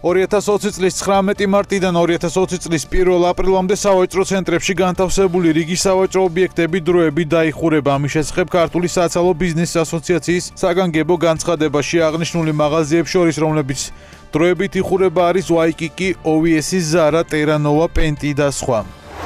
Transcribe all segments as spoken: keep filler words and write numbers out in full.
ორი ათას ოცი წლის ცხრამეტი მარტიდან ორი ათას ოცი წლის პირველ აპრილამდე სავაჭრო ცენტრებში განთავსებული რიგი სავაჭრო ობიექტები დროებით დაიხურება. ამის შესახებ ქართული საცალო ბიზნესის ასოციაციის საგანგებო განცხადებაში აღნიშნული მაღაზიებს შორის, რომლებიც დროებით იხურება, არის ვაიკიკი, ოვიესი, ზარა, ტერანოვა, პენტი და სხვა.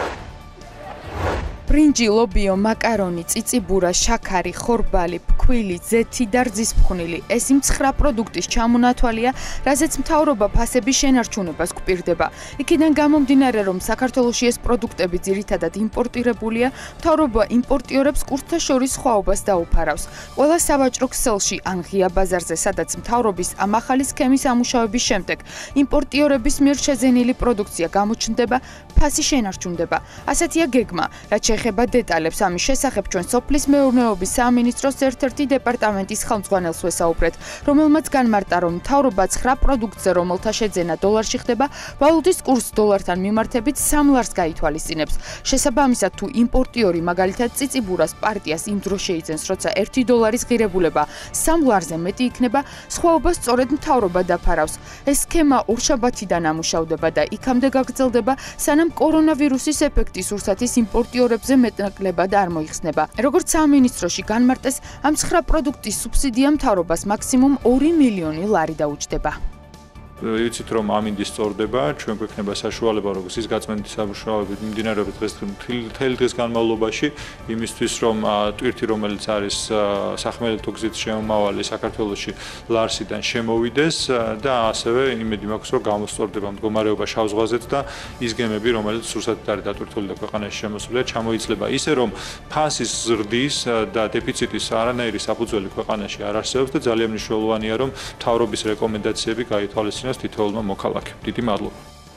ბრინჯი, ლობიო, მაკარონი, წიწიბურა, შაქარი, ხორბალი, ფქვილი, ზეთი და რძის ფხვნილი. ეს იმ ცხრა პროდუქტის ჩამონათვალია, რაზეც მთავრობა ფასების შენარჩუნებას გვპირდება. იქიდან გამომდინარე, რომ საქართველოში ეს პროდუქტები ძირითადად იმპორტირებულია, მთავრობა იმპორტიორებს კურსთა შორის სხვაობას დაუფარავს. ყველა სავაჭრო ქსელში ან ღია ბაზარზე, სადაც მთავრობის ამ ახალი სქემის ამუშავების შემდეგ იმპორტიორების მიერ შეძენილი პროდუქცია გამოჩნდება, ფასი შენარჩუნდება. ასეთია გეგმა, რაც ეხება დეტალებს ამის შესახებ ჩვენ სოფლის მეურნეობის სამინისტროს ერთ-ერთი დეპარტამენტის ხელმძღვანელს ვესაუბრეთ, რომელმაც განმარტა, რომ მთავრობა ცხრა პროდუქტზე, რომელთა შეძენა დოლარში ხდება, ვალუტის კურსს დოლართან მიმართებით სამ ლარს გაითვალისწინებს. შესაბამისად, თუ იმპორტიორი მაგალითად წიწიბურას პარტიას იმ დროს შეიძენს, როცა ერთი დოლარის ღირებულება სამ ლარზე მეტი იქნება, სხვაობას სწორედ მთავრობა დაფარავს. ეს სქემა ორშაბათიდან ამუშავდება და იქამდე გაგრძელდება, სანამ კორონავირუსის ეფექტის ურსათის იმპორტიორებს მეტნაკლებად არ მოიხსნება. როგორც სამინისტროში განმარტეს, ამ ცხრა პროდუქტის სუბსიდია მთავრობას მაქსიმუმ ორი მილიონი ლარი დაუჯდება. Ვიცით, რომ ამინდი სწორდება, ჩვენ გვექნება საშუალება, როგორც ის გაწმენდის საშუალებით მიმდინარეობს დღეს მთელი დღის განმავლობაში, იმისთვის, რომ ტვირთი, რომელიც არის სახმელეთო გზით შემომავალი საქართველოში ლარსიდან შემოვიდეს და ასევე იმედი მაქვს, რომ გამოსწორდება მდგომარეობა შავ ზღვაზეც და ის გემები, რომელიც სურსათით არის დატვირთული და ქვეყანაში შემოსულია, ჩამოიცლება ისე, რომ ფასის ზრდის და დეფიციტის არანაირი საფუძველი ქვეყანაში არ არსებობს და ძალიან მნიშვნელოვანია, რომ მთავრობის რეკომენდაციები გაითვალისწინოს თითოეულმა მოქალაქემ. დიდი მადლობა.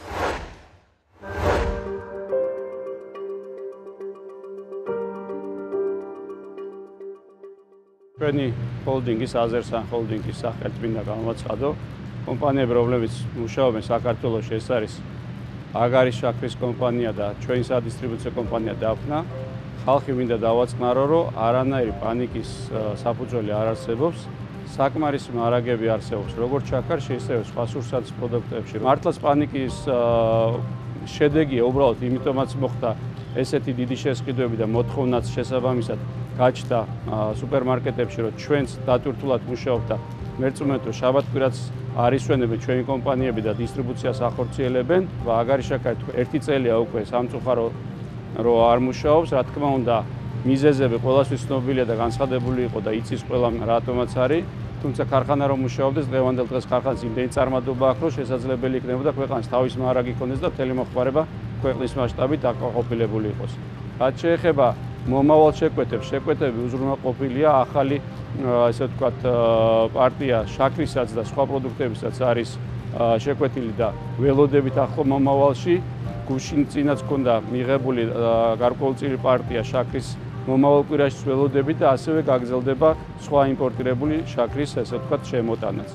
ჩვენი ჰოლდინგის აზერსან ჰოლდინგის სახელით მინდა გამოვაცხადო, კომპანიები, რომლებიც მუშაობენ საქართველოში, ეს არის აგარის შაქრის კომპანია და ჩვენი სადისტრიბუციო კომპანია დაფნა. ხალხი მინდა დავაწყნარო, რომ არანაირი პანიკის საფუძველი არ არსებობს. საკმარისი მარაგები არსებობს, როგორც შაქარში, ისევე სხვა სურსათის პროდუქტებში. მართლაც პანიკის შედეგია უბრალოდ იმიტომაც მოხდა ესეთი დიდი შესყიდვები და მოთხოვნაც შესაბამისად გაჩნდა სუპერმარკეტებში, რომ ჩვენც დატვირთულად მუშაობთ და მერწმუნეთ, შაბათ-კვირაც არისვენებენ ჩვენი კომპანიები და დისტრიბუციას ახორციელებენ. აგარი შაქარი ერთი წელია უკვე სამწუხარო რომ არ მუშაობს, რა თქმა უნდა, მიზეზები ყველასთვის ცნობილია და განცხადებული იყო და იცის ყველამ რატომაც არის. თუმცა ქარხანა რომ მუშაობდეს, დღევანდელ დღეს ქარხანას იმდენი წარმატება აქვს, რომ შესაძლებელი იქნებოდა ქვეყანას თავის მარაგი ქონდეს და მთელი მოხმარება ქვეყნის მასშტაბით დაკმაყოფილებული იყოს. რაც შეეხება მომავალ შეკვეთებს, შეკვეთები უზრუნველყოფილია ახალი, ესე ვთქვათ, პარტია შაქრისაც და სხვა პროდუქტებისაც არის შეკვეთილი და ველოდებით ახლო მომავალში გუშინ წინაც ჰქონდა მიღებული გარკვეულწილი პარტია შაქრის მომავალ კვირაში ველოდებით და ასევე გაგრძელდება სხვა იმპორტირებული შაქრის, ესე ვთქვათ, შემოტანაც.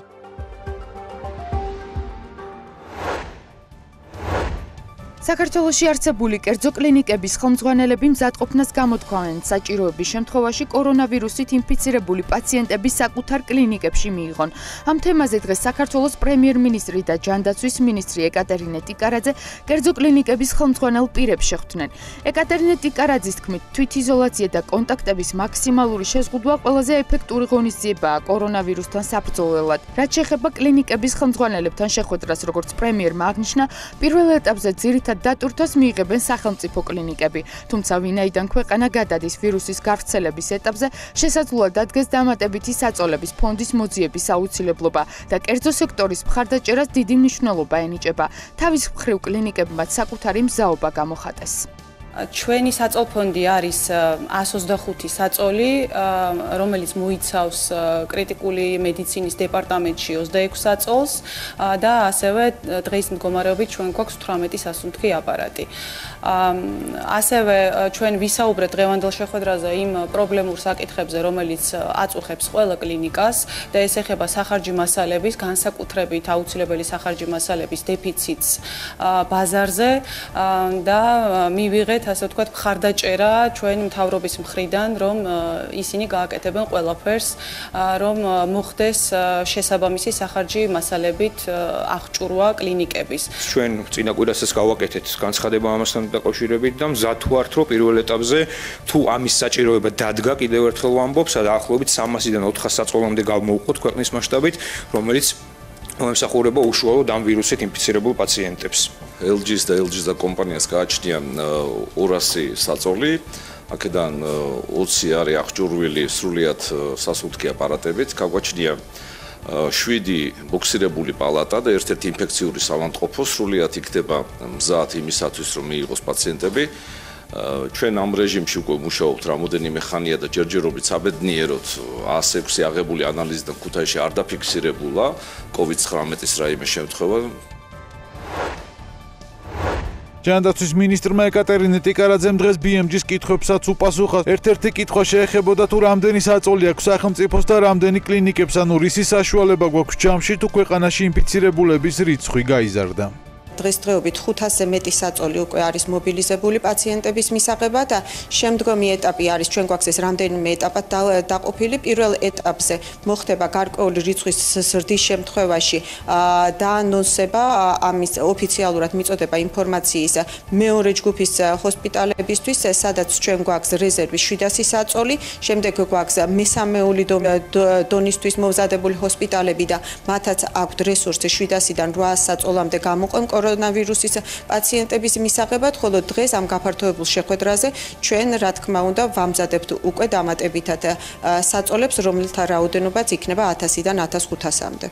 საქართველოში არსებული კერძო კლინიკების ხელმძღვანელები მზადყოფნას გამოთქვამენ, საჭიროების შემთხვევაში კორონავირუსით ინფიცირებული პაციენტები საკუთარ კლინიკებში მიიღონ. ამ თემაზე დღეს საქართველოს პრემიერ-მინისტრი და ჯანდაცვის მინისტრი ეკატერინე ტიკარაძე კერძო კლინიკების ხელმძღვანელ პირებს შეხვდნენ. ეკატერინე ტიკარაძის თქმით, თვითიზოლაცია და კონტაქტების მაქსიმალური შეზღუდვა ყველაზე ეფექტური ღონისძიებაა კორონავირუსთან საბრძოლველად. რაც შეეხება კლინიკების ხელმძღვანელებთან შეხვედრას, როგორც პრემიერმა აღნიშნა, პირველ ეტაპზე ძირითადად დატვირთვას მიიღებენ სახელმწიფო კლინიკები, თუმცა ვინაიდან ქვეყანა გადადის ვირუსის გავრცელების ეტაპზე, შესაძლოა დადგეს დამატებითი საწოლების ფონდის მოძიების აუცილებლობა და კერძო სექტორის მხარდაჭერას დიდი მნიშვნელობა ენიჭება. თავის მხრივ კლინიკებმაც საკუთარი მზაობა გამოხატეს. ჩვენი საწოლფონდი არის ას ოცდახუთი საწოლი, რომელიც მოიცავს კრიტიკული მედიცინის დეპარტამენტში ოცდაექვსი საწოლს და ასევე დღის მდგომარეობით ჩვენ გვაქვს თვრამეტი სასუნთქი აპარატი. ასევე ჩვენ ვისაუბრეთ დღევანდელ შეხვედრაზე იმ პრობლემურ საკითხებზე, რომელიც აწუხებს ყველა კლინიკას და ეს ეხება სახარჯი მასალების, განსაკუთრებით აუცილებელი სახარჯი მასალების დეფიციტს ბაზარზე და მივიღეთ ასე ვთქვათ, მხარდაჭერა ჩვენ მთავრობის მხრიდან, რომ ისინი გააკეთებენ ყველაფერს, რომ მოხდეს შესაბამისი სახარჯი მასალებით აღჭურვა კლინიკების. ჩვენ წინა კვირასაც გავაკეთეთ განცხადება ამასთან დაკავშირებით და მზად ვართ, რომ პირველ ეტაპზე თუ ამის საჭიროება დადგა, კიდევ ერთხელ ვამბობ, დაახლოებით სამასიდან ოთხას საწყობამდე გამოვყოთ ქვეყნის მასშტაბით, რომელიც მომსახურება უშუალოდ ამ ვირუსით ინფიცირებულ პაციენტებს. ელ ჯის და ელ ჯის და კომპანიას გააჩნია ორასი საწოლი, აქედან ოცი არის აღჭურვილი სრულიად სასუნთქი აპარატებით, გაგვაჩნია შვიდი ბოქსირებული პალატა და ერთ-ერთი ინფექციური სავანტყოფო სრულიად იქნება მზად იმისათვის, რომ მიიღოს პაციენტები. ჩვენ ამ რეჟიმში უკვე მუშაობთ რამოდენიმე ხანია და ჯერჯერობით საბედნიეროდ ას ექვსი აღებული ანალიზიდან ქუთაისში არ დაფიქსირებულა კოვიდ ცხრამეტის რაიმე შემთხვევა. ჯანდაცვის მინისტრმა ეკატერინე ტიკარაძემ დღეს ბი ემ ჯის კითხვებსაც უპასუხა. ერთ-ერთი კითხვა შეეხებოდა თუ რამდენი საწოლი აქვს სახელმწიფოს და რამდენი კლინიკებს, ანუ რისი საშუალება გვაქვს ჯამში თუ ქვეყანაში ინფიცირებულების რიცხვი გაიზარდა. დღესდღეობით ხუთასზე მეტი საწოლი უკვე არის მობილიზებული პაციენტების მისაღებად და შემდგომი ეტაპი არის ჩვენ გვაქვს ეს რამდენიმე ეტაპად დაყოფილი. პირველ ეტაპზე მოხდება გარკვეული რიცხვის ზრდის შემთხვევაში დაანონსება ამის ოფიციალურად მიწოდება ინფორმაციის მეორე ჯგუფის ჰოსპიტალებისთვის, სადაც ჩვენ გვაქვს რეზერვის შვიდასი საწოლი, შემდეგ გვაქვს მესამეული დონისთვის მომზადებული ჰოსპიტალები და მათაც აქვთ რესურსი შვიდასიდან რვაას საწოლამდე გამოყვენ კორონავირუსის პაციენტების მისაღებად, ხოლო დღეს ამ გაფართოებულ შეხვედრაზე ჩვენ, რა თქმა უნდა, ვამზადებთ უკვე დამატებითად საწოლებს, რომელთა რაოდენობაც იქნება ათასიდან ათას ხუთასამდე.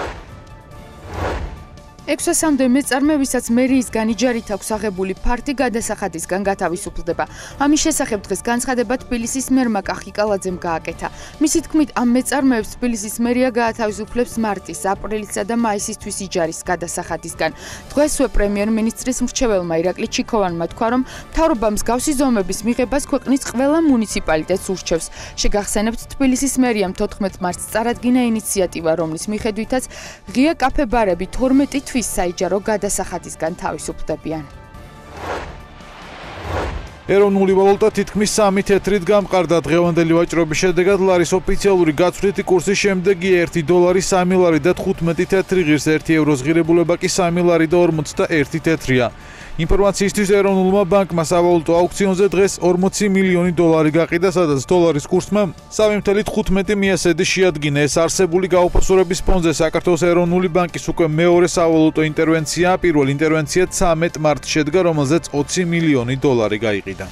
ექვსასამდე მეწარმეებისაც მერიისგან იჯარით აქვს აღებული ფართი გადასახადისგან გათავისუფლდება. ამის შესახებ დღეს განცხადება თბილისის მერმა კახიკალაძემ გააკეთა. მისი თქმით, ამ მეწარმეებს თბილისის მერია გაათავისუფლებს მარტის, აპრილისა და მაისისთვის იჯარის გადასახადისგან. დღესვე პრემიერ-მინისტრის მრჩეველმა ირაკლი ჩიქოვანმა თქვა, რომ მთავრობა მსგავსი ზომების მიღებას ქვეყნის ყველა მუნიციპალიტეტს ურჩევს. შეგახსენებთ, თბილისის მერიამ თოთხმეტ მარტს წარადგინა ინიციატივა, რომლის მიხედვითაც ღია კაფე-ბარები თორმეტი საიჯარო გადასახადისგან თავისუფლდებიან. ეროვნული ვალუტა თითქმის სამი თეთრით გამყარდა. დღევანდელი ვაჭრობის შედეგად ლარის ოფიციალური გაცვლითი კურსი შემდეგი ერთი დოლარი სამი ლარი და თხუთმეტი თეთრი ღირს, ერთი ევროს ღირებულება კი სამი ლარი და ორმოცდაერთი თეთრია. ინფორმაციისთვის ეროვნულმა ბანკმა სავალუტო აუქციონზე დღეს ორმოცი მილიონი დოლარი გაყიდა, სადაც დოლარის კურსმა სამი ათეული თხუთმეტი მიასედი შეადგინა. ეს არსებული გაუფასურების ფონზე საქართველოს ეროვნული ბანკის უკვე მეორე სავალუტო ინტერვენციაა. პირველი ინტერვენცია ცამეტ მარტს შედგა, რომელზეც ოცი მილიონი დოლარი გაიყიდა.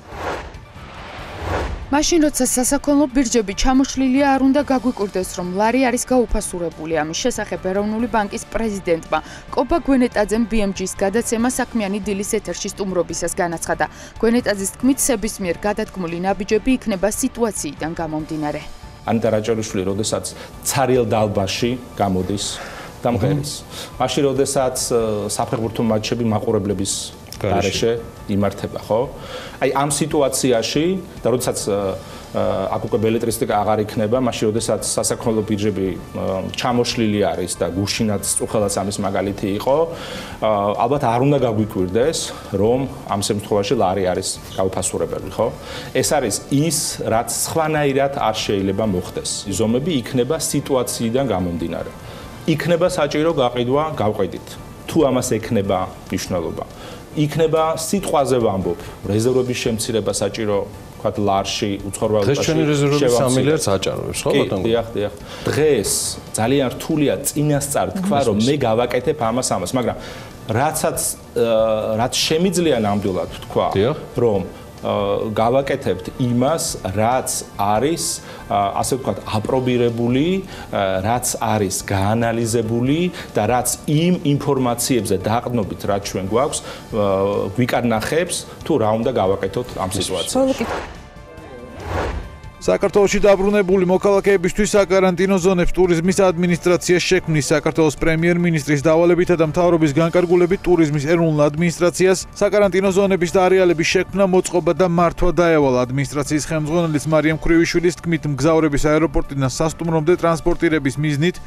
მაშინ როცა სასაქონლო ბირჟები ჩამოშლილია, არ უნდა გაგვიკვირდეს, რომ ლარი არის გაუფასურებული. ამის შესახებ ეროვნული ბანკის პრეზიდენტმა კობა გვენეტაძემ ბი ემ ჯის გადაცემა საქმიანი დილის ეთერში სტუმრობისას განაცხადა. გვენეტაძის თქმით, საბისმიერ გადადგმული ნაბიჯები იქნება სიტუაციიდან გამომდინარე. ანიტა რაჭელიშვილი, როდესაც ცარიელ დალბაში გამოდის დამღერის, მაშინ როდესაც საფეხბურთო მატჩები მაყურებლების გარეშე იმართება, ხო? აი ამ სიტუაციაში და როდესაც აქ უკვე ბელეტრისტიკა აღარ იქნება, მაშინ როდესაც სასაქონლო ბირჟები ჩამოშლილი არის და გუშინაც წუხელაც ამის მაგალითი იყო, ალბათ არ უნდა გაგვიკვირდეს, რომ ამ შემთხვევაში ლარი არის გაუფასურებელი, ხო? ეს არის ის, რაც სხვანაირად არ შეიძლება მოხდეს. ზომები იქნება სიტუაციიდან გამომდინარე. იქნება საჭირო გაყიდვა, გავყიდით. თუ ამას ექნება მნიშვნელობა. იქნება სიტყვაზე ვამბობ, რეზერვების შემცირება საჭირო, ვთქვათ, ლარში, უცხოურ ვალუტაში. დღეს ჩვენი რეზერვები სამი მილიარდს აჭარბებს, ხო ბატონო? კი, დიახ, დიახ. დღეს ძალიან რთულია წინასწარ თქვა, რომ მე გავაკეთებ ამას ამას, მაგრამ რაცაც რაც შემიძლია ნამდვილად თქვა, რომ გავაკეთებთ იმას, რაც არის, ასე ვთქვათ, აპრობირებული, რაც არის გაანალიზებული და რაც იმ ინფორმაციებზე დაყრდნობით, რაც ჩვენ გვაქვს, გვიკარნახებს, თუ რა უნდა გავაკეთოთ ამ სიტუაციაში. საქართველოში დაბრუნებული მოქალაქეებისთვის საკარანტინო ზონებს ტურიზმის ადმინისტრაცია შექმნის. საქართველოს პრემიერ-მინისტრის დავალებითა და მთავრობის განკარგულებით ტურიზმის ეროვნულ ადმინისტრაციას საკარანტინო ზონების და არეალების შექმნა, მოწყობა და მართვა დაევალა. ადმინისტრაციის ხელმძღვანელის მარიამ ქრივიშვილის თქმით, მგზავრების აეროპორტიდან სასტუმრომდე ტრანსპორტირების მიზნით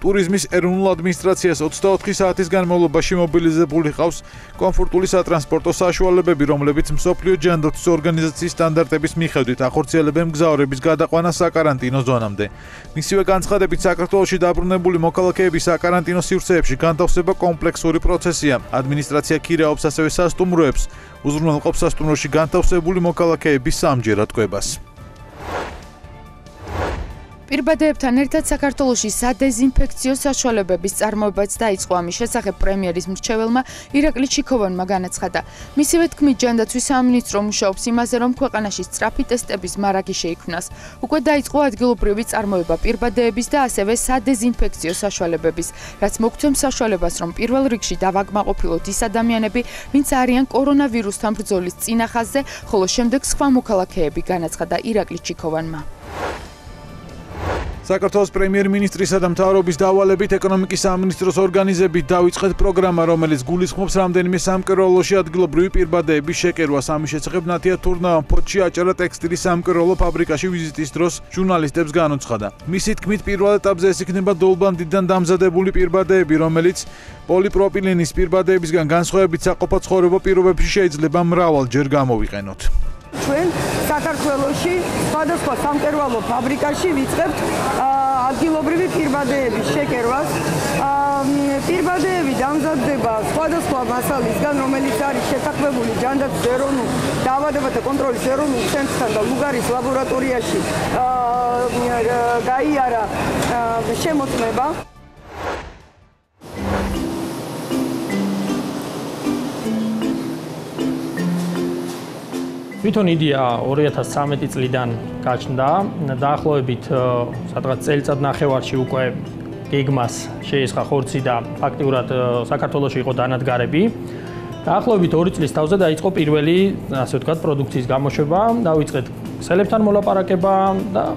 ტურიზმის ეროვნულ ადმინისტრაციას ოცდაოთხი საათის განმავლობაში მობილიზებული ყავს კომფორტული სატრანსპორტო საშუალებები, რომლებიც მსოფლიო ჯანდაცვის ორგანიზაციის სტანდარტების მიხედვით ახორციელებენ მგზავრების გადაყვანას საკარანტინო ზონამდე. მისივე განცხადებით, საქართველოში დაბრუნებული მოქალაქეების საკარანტინო სივრცეებში განთავსება კომპლექსური პროცესია. ადმინისტრაცია ქირაობს ასევე სასტუმროებს, უზრუნველყოფს სასტუმროში განთავსებული მოქალაქეების სამჯერად კვებას. პირბადეებთან ერთად საქართველოში სადეზინფექციო საშუალებების წარმოებაც დაიწყო. ამის შესახებ პრემიერის მრჩეველმა ირაკლი ჩიქოვანმა განაცხადა. მისივე თქმით, ჯანდაცვის სამინისტრო მუშაობს იმაზე, რომ ქვეყანაში სწრაფი ტესტების მარაგი შეიქმნას. უკვე დაიწყო ადგილობრივი წარმოება პირბადეების და ასევე სადეზინფექციო საშუალებების, რაც მოგცემს საშუალებას, რომ პირველ რიგში დავაკმაყოფილოთ ის ადამიანები, ვინც არიან კორონავირუსთან ბრძოლის წინა ხაზზე, ხოლო შემდეგ სხვა მოქალაქეები, განაცხადა ირაკლი ჩიქოვანმა. საქართველოს პრემიერ-მინისტრისა და მთავრობის დავალებით ეკონომიკის სამინისტროს ორგანიზებით დავიწყეთ პროგრამა, რომელიც გულისხმობს რამდენიმე სამკერვალოში ადგილობრივი პირბადეების შეკერვას. ამის შესახებ ნათია თურნავამ ფოთში აჭარა ტექსტილის სამკერვალო ფაბრიკაში ვიზიტის დროს ჟურნალისტებს განუცხადა. მისი თქმით, პირველ ეტაპზე ეს იქნება დოლბანდიდან დამზადებული პირბადეები, რომელიც პოლიპროპილენის პირბადეებისგან განსხვავებით საყოფო ცხოვრება პირობებში შეიძლება მრავალჯერ გამოვიყენოთ. ჩვენ საქართველოში სხვადასხვა სამკერვალო ფაბრიკაში ვიწყებთ ადგილობრივი პირბადეების შეკერვას. პირბადეები დამზადდება სხვადასხვა მასალისგან, რომელიც არის შეთანხმებული ჯანდაცვის ეროვნულ დაავადებათა კონტროლის ეროვნულ ცენტრთან და ლუგარის ლაბორატორიაში გაიარა შემოწმება. თვითონ იდეა ორი ათას ცხრამეტი წლიდან გაჩნდა. დაახლოებით სადღაც წელიწად ნახევარში უკვე გეგმას შეესხა ხორცი და ფაქტიურად საქართველოში იყო დანადგარები. დაახლოებით ორი წლის თავზე დაიწყო პირველი, ასე ვთქვათ, პროდუქციის გამოშვება, დავიწყეთ ქსელებთან მოლაპარაკება და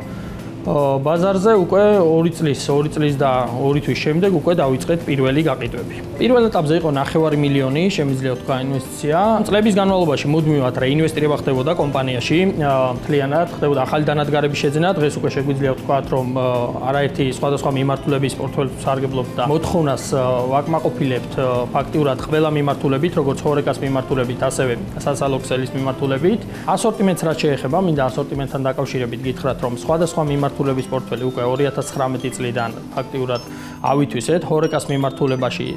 ბაზარზე უკვე ორი წლის, ორი წლის და ორი თვის შემდეგ უკვე დავიწყეთ პირველი გაყიდვები. პირველ ეტაპზე იყო ნახევარი მილიონი, შემიძლია თქვა ინვესტიცია. წლების განმავლობაში მუდმივად რეინვესტირება ხდებოდა კომპანიაში, მთლიანად ხდებოდა ახალი დანადგარების შეძენა. დღეს უკვე შეგვიძლია ვთქვათ, რომ არაერთი სხვადასხვა მიმართულების პორტფელს ვსარგებლობთ და მოთხოვნას ვაკმაყოფილებთ ფაქტიურად ყველა მიმართულებით, როგორც ხორეკას მიმართულებით, ასევე სასალო ქსელის მიმართულებით. ასორტიმენტს რაც შეეხება, მინდა ასორტიმენტთან დაკავშირებით გითხრათ, რომ სხვადასხვა მიმართულების პორტფელი უკვე ორი ათას ცხრამეტი წლიდან ფაქტიურად ავითვისეთ. ხორეკას მიმართულებაში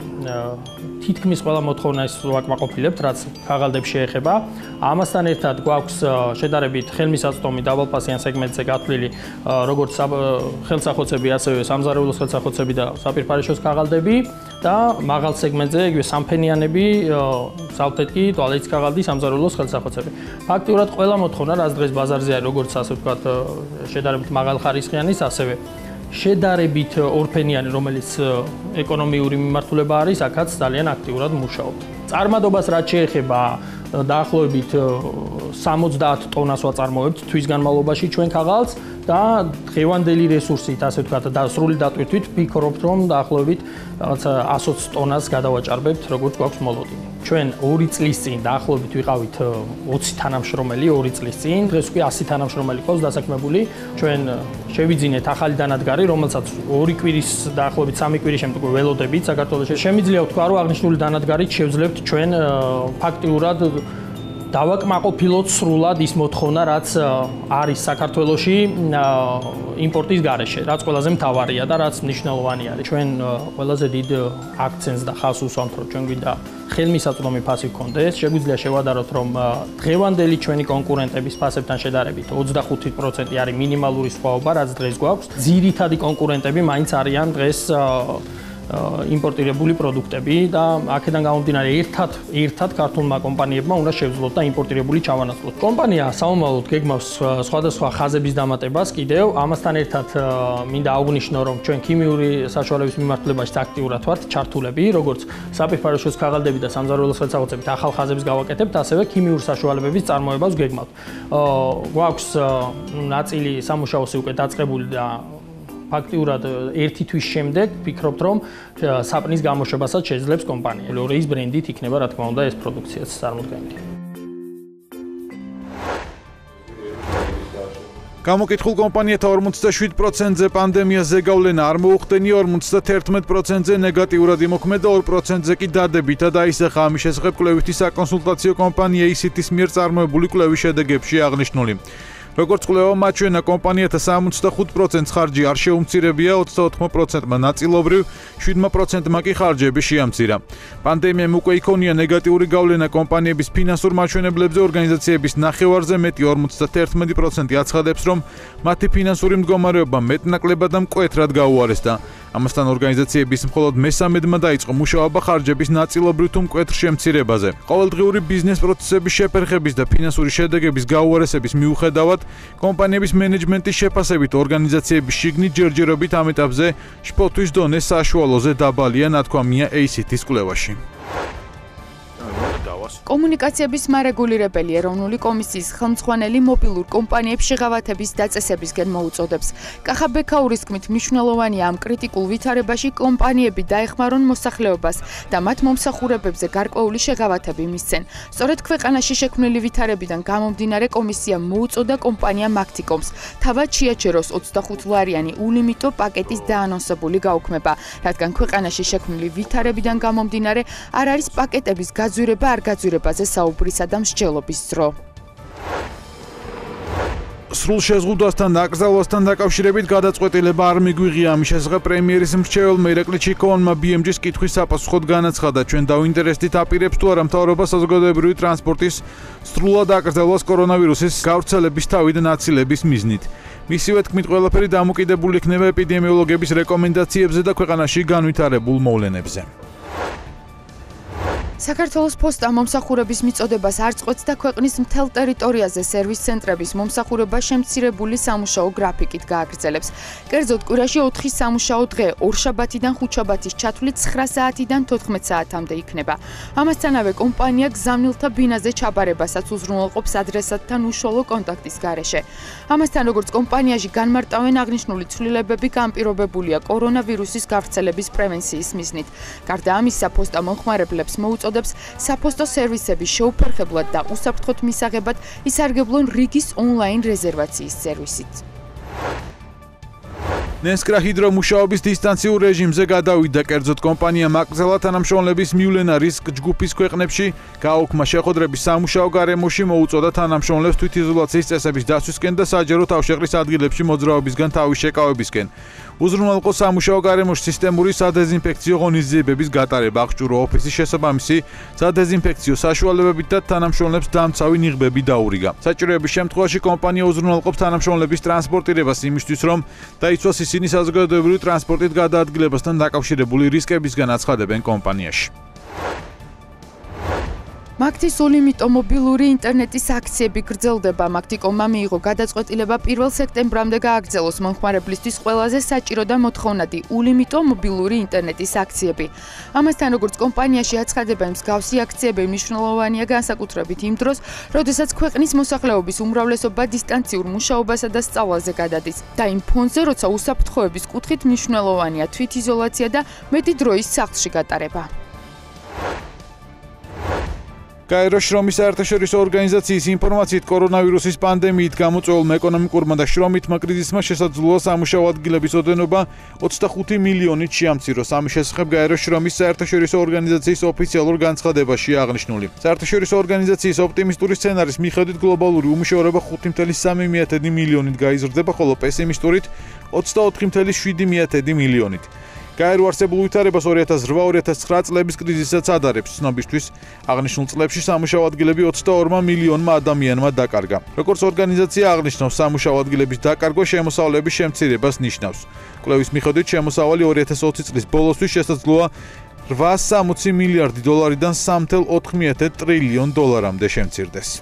თითქმის ყველა მოთხოვნას ვაკმაყოფილებთ, რაც ქაღალდებს შეეხება. ამასთან ერთად გვაქვს შედარებით ხელმისაწვდომი დაბალფასიან სეგმენტზე გათვლილი როგორც ხელსახოცები, ასევე სამზარეულოს ხელსახოცები და საპირფარეშოს ქაღალდები და მაღალ სეგმენტზე იგივე სამფენიანები, სალფეტკი, ტუალეტის ქაღალდი, სამზარეულოს ხელსახოცები. ფაქტიურად ყველა მოთხოვნა, რაც დღეს ბაზარზე არის, როგორც ასე ვთქვათ, შედარებით მაღალ ხარისხიანის, ასევე შედარებით ორფენიანი, რომელიც ეკონომიური მიმართულება არის, აქაც ძალიან აქტიურად მუშაობთ. წარმადობას რაც შეეხება, დაახლოებით სამოცდაათ ტონას ვაწარმოებთ თვის განმავლობაში ჩვენ ქაღალდს და დღევანდელი რესურსით, ასე ვთქვათ, და სრული დატვირთვით ვფიქრობთ, რომ დაახლოებით რაღაც ათი ტონას გადავაჭარბებთ, როგორც გვაქვს მოლოდინი. ჩვენ ორი წლის წინ დაახლოებით ვიყავით ოცი თანამშრომელი, ორი წლის წინ, დღეს უკვე ასი თანამშრომელი ყავს დასაქმებული. ჩვენ შევიძინეთ ახალი დანადგარი, რომელსაც ორი კვირის დაახლოებით სამი კვირის შემდეგ ველოდებით საქართველოში. შემიძლია ვთქვა, რომ აღნიშნული დანადგარით შევძლებთ ჩვენ ფაქტიურად დავაკმაყოფილოთ სრულად ის მოთხოვნა, რაც არის საქართველოში იმპორტის გარეშე, რაც ყველაზე მთავარია და რაც მნიშვნელოვანი არის. ჩვენ ყველაზე დიდ აქცენტს და ხაზს უსვამთ, რომ ჩვენ გვინდა ხელმისაწვდომი ფასი გქონდეს. შეგვიძლია შევადაროთ, რომ დღევანდელი ჩვენი კონკურენტების ფასებთან შედარებით ოცდახუთი პროცენტი არის მინიმალური სხვაობა, რაც დღეს გვაქვს. ძირითადი კონკურენტები მაინც არიან დღეს იმპორტირებული პროდუქტები და აქედან გამომდინარე ერთად ერთად ქართულმა კომპანიებმა უნდა შევძლოთ და იმპორტირებული ჩავანაცვლოთ. კომპანია საომალოდ გეგმავს სხვადასხვა ხაზების დამატებას კიდევ. ამასთან ერთად მინდა აღვნიშნო, რომ ჩვენ ქიმიური საშუალების მიმართულებაში აქტიურად ვართ ჩართულები, როგორც საპირფარეშოს ქაღალდები და სამზარეულოს ხელსახოცებით ახალ ხაზებს გავაკეთებთ, ასევე ქიმიური საშუალებების წარმოებას გეგმავთ. გვაქვს ნაწილი სამუშაოსი უკვე დაწყებული და ფაქტიურად ერთი თვის შემდეგ ვფიქრობთ, რომ საპნის გამოშვებასაც შეძლებს კომპანია. ლორეის ბრენდით იქნება, რა თქმა უნდა, ეს პროდუქციაც წარმოდგენილი. გამოკითხულ კომპანიათა ორმოცდაშვიდ პროცენტზე პანდემიაზე გავლენა არ მოუხდენია, ორმოცდაერთმეტ პროცენტზე ნეგატიურად იმოქმედა, ორ პროცენტზე კი დადებითად აისახა. ამის შესახებ კვლევითი საკონსულტაციო კომპანია ი სი ტის მიერ წარმოებული კვლევის შედეგებში აღნიშნული. როგორც კვლევა მაჩვენა, კომპანიათა სამოცდახუთ პროცენტს ხარჯი არ შეუმცირებია, ოცდაოთხ პროცენტმა ნაწილობრივ, შვიდ პროცენტმა კი ხარჯები შეამცირა. პანდემიამ უკვე იქონია ნეგატიური გავლენა კომპანიების ფინანსურ მაჩვენებლებზე, ორგანიზაციების ნახევარზე მეტი ორმოცდაერთმეტ პროცენტი აცხადებს, რომ მათი ფინანსური მდგომარეობა მეტნაკლებად და მკვეთრად გაუარესდა. ამასთან ორგანიზაციების მხოლოდ მესამედმა დაიწყო მუშაობა ხარჯების ნაწილობრივ თუ მკვეთრ შემცირებაზე. ყოველდღიური ბიზნეს პროცესების შეფერხების და ფინანსური შედეგების გაუარესების მიუხედავად, კომპანიების მენეჯმენტის შეფასებით ორგანიზაციების შიგნით ჯერჯერობით ამ ეტაპზე შფოთვის დონე საშუალოზე დაბალია, ნათქვამია ი სი ტის კვლევაში. კომუნიკაციების მარეგულირებელი ეროვნული კომისიის ხელმძღვანელი მობილურ კომპანიებს შეღავათების დაწესებისკენ მოუწოდებს. კახა ბექაურის თქმით, მნიშვნელოვანია ამ კრიტიკულ ვითარებაში კომპანიები დაეხმარონ მოსახლეობას და მათ მომსახურებებზე გარკვეული შეღავათები მისცენ. სწორედ ქვეყანაში შექმნილი ვითარებიდან გამომდინარე კომისიამ მოუწოდა კომპანია მაგთიკომს თავად შეაჩეროს ოცდახუთლარიანი ულიმიტო პაკეტის დაანონსებული გაუქმება, რადგან ქვეყანაში შექმნილი ვითარებიდან გამომდინარე არ არის პაკეტების გაძვირება არ გაძვირებაზე საუბრისა და მსჯელობის დრო. სრულ შეზღუდვასთან და აკრძალვასთან დაკავშირებით გადაწყვეტილება არ მიგვიღია. ამის შესახებ პრემიერის მრჩეველმა ირაკლი ჩიქოვანმა ბი ემ ჯის კითხვის საპასუხოდ განაცხადა, ჩვენ დავინტერესდით აპირებს თუ არა მთავრობა საზოგადოებრივი ტრანსპორტის სრულად აკრძალვას კორონავირუსის გავრცელების თავიდან აცილების მიზნით. მისივე თქმით, ყველაფერი დამოკიდებული იქნება ეპიდემიოლოგების რეკომენდაციებზე და ქვეყანაში განვითარებულ მოვლენებზე. საქართველოს პოსტა მომსახურების მიწოდებას არ წყვეტს და ქვეყნის მთელ ტერიტორიაზე სერვის ცენტრების მომსახურება შემცირებული სამუშაო გრაფიკით გააგრძელებს. კერძოდ, კვირაში ოთხი სამუშაო დღე, ორშაბათიდან ხუთშაბათის ჩათვლით ცხრა საათიდან თოთხმეტ საათამდე იქნება. ამასთანავე, კომპანია გზავნილთა ბინაზე ჩაბარებასაც უზრუნველყოფს ადრესატთან უშუალო კონტაქტის გარეშე. ამასთან, როგორც კომპანიაში განმარტავენ, აღნიშნული ცვლილებები განპირობებულია კორონავირუსის გავრცელების პრევენციის მიზნით. გარდა ამისა, პოსტა მომხმარებლებს მოუწოდებს საფოსტო სერვისების შეუფერხებლად და უსაფრთხოდ მისაღებად ისარგებლონ რიგის ონლაინ რეზერვაციის სერვისით. ნესკრა ჰიდრო მუშაობის დისტანციურ რეჟიმზე გადავიდა. კერძოდ, კომპანიამ აკრძალა თანამშრომლების მივლენა რისკ ჯგუფის ქვეყნებში, გააუქმა შეხვედრების სამუშაო გარემოში, მოუწოდა თანამშრომლებს თვითიზოლაციის წესების დაცვისკენ და საჯარო თავშეყრის ადგილებში მოძრაობისგან თავის შეკავებისკენ. უზრუნველყო სამუშაო გარემოში სისტემური სადეზინფექციო ღონისძიებების გატარება, აღჭურვა ოფისის შესაბამისი სადეზინფექციო საშუალებებით და თანამშრომლებს დამცავი ნიღბები დაურიგა. საჭიროების შემთხვევაში კომპანია უზრუნველყოფს თანამშრომლების ტრანსპორტირებას იმისთვის, რომ დაიცვას ისინი საზოგადოებრივი ტრანსპორტით გადაადგილებასთან დაკავშირებული რისკებისგან აცხადებენ კომპანიაში. მაგთის ულიმიტო მობილური ინტერნეტის აქციები გრძელდება. მაგთიკომმა მიიღო გადაწყვეტილება პირველ სექტემბრამდე გააგრძელოს მომხმარებლისთვის ყველაზე საჭირო და მოთხოვნადი ულიმიტო მობილური ინტერნეტის აქციები. ამასთან, როგორც კომპანიაში აცხადებენ, მსგავსი აქციები მნიშვნელოვანია განსაკუთრებით იმ დროს, როდესაც ქვეყნის მოსახლეობის უმრავლესობა დისტანციურ მუშაობასა და სწავლაზე გადადის და იმ ფონზე, როცა უსაფრთხოების კუთხით მნიშვნელოვანია თვითიზოლაცია და მეტი დროის სახლში გატარება. გაეროს შრომის საერთაშორისო ორგანიზაციის ინფორმაციით, კორონავირუსის პანდემიით გამოწვეულმა ეკონომიკურმა და შრომითმა კრიზისმა შესაძლოა სამუშაო ადგილების ოდენობა ოცდახუთი მილიონით შეამციროს. ამის შესახებ გაეროს შრომის საერთაშორისო ორგანიზაციის ოფიციალურ განცხადებაში აღნიშნული. საერთაშორისო ორგანიზაციის ოპტიმისტური სცენარის მიხედვით გლობალური უმუშევრობა ხუთი წუთი სამი მილიონით გაიზრდება, ხოლო პესიმისტურით ოცდაოთხი წუთი შვიდი მილიონით. გაერო არსებულ ვითარებას ორი ათას რვა ორი ათას ცხრა წლების კრიზისაც ადარებს. ცნობისთვის, აღნიშნულ წლებში სამუშაო ადგილები ოცდაორ მილიონმა ადამიანმა დაკარგა. როგორც ორგანიზაცია აღნიშნავს, სამუშაო ადგილების დაკარგვა შემოსავლების შემცირებას ნიშნავს. კვლევის მიხედვით, შემოსავალი ორი ათას ოცი წლის ბოლოსთვის შესაძლოა რვაას სამოცი მილიარდი დოლარიდან სამი წუთი ოთხ ტრილიონ დოლარამდე შემცირდეს.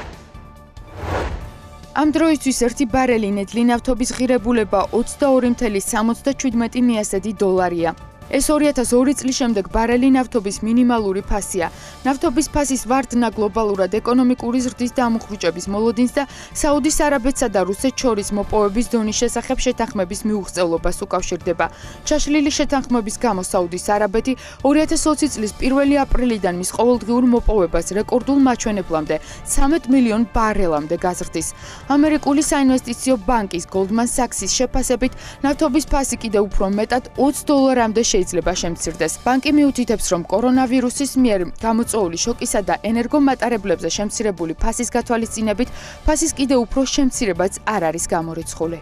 ამ დროისთვის ერთი ბარელი ნედლი ნავთობის ღირებულება ოცდაორი წუთი სამოცდაშვიდ მიასედი დოლარია. ეს ორი ათას ორი წლის შემდეგ ბარელი ნავთობის მინიმალური ფასია. ნავთობის ფასის ვარდნა გლობალურად ეკონომიკური ზრდის დამუხრუჭების მოლოდინს და საუდის არაბეთსა და რუსეთს შორის მოპოვების დონის შესახებ შეთანხმების მიუღწევლობას უკავშირდება. ჩაშლილი შეთანხმების გამო საუდის არაბეთი ორი ათას ოცი წლის პირველი აპრილიდან მის ყოველდღიურ მოპოვებას რეკორდულ მაჩვენებლამდე ცამეტ მილიონ ბარელამდე გაზრდის. ამერიკული საინვესტიციო ბანკის Goldman Sachs-ის შეფასებით ნავთობის ფასი კიდევ უფრო მეტად ოცი დოლარამდე შეიძლება შემცირდეს. ბანკი მიუთითებს, რომ კორონავირუსის მიერ გამოწვეული შოკისა და ენერგომატარებლებზე შემცირებული ფასის გათვალისწინებით ფასის კიდევ უფრო შემცირებაც არ არის გამორიცხული.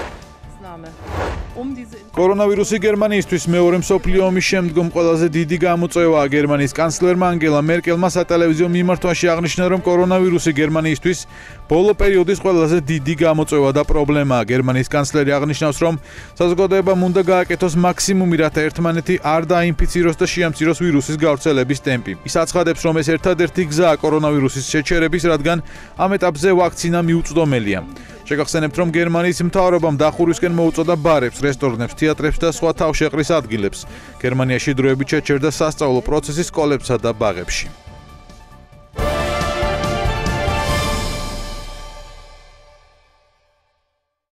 კორონავირუსი გერმანიისთვის მეორე მსოფლიო ომის შემდგომ ყველაზე დიდი გამოწვევაა. გერმანიის კანცლერმა ანგელა მერკელმა სატელევიზიო მიმართვაში აღნიშნა, რომ კორონავირუსი გერმანიისთვის ბოლო პერიოდის ყველაზე დიდი გამოწვევა და პრობლემაა. გერმანიის კანცლერი აღნიშნავს, რომ საზოგადოებამ უნდა გააკეთოს მაქსიმუმი, რათა ერთმანეთი არ დაინფიციროს და შეამციროს ვირუსის გავრცელების ტემპი. ის აცხადებს, რომ ეს ერთადერთი გზაა კორონავირუსის შეჩერების, რადგან ამ ეტაპზე ვაქცინა მიუწვდომელია. შეგახსენებთ, რომ გერმანიის მთავრობამ დახურვისკენ მოუწოდა ბარებს, რესტორნებს, თეატრებს და სხვა თავშეყრის ადგილებს. გერმანიაში დროებით შეჩერდა სასწავლო პროცესი სკოლებსა და ბაღებში.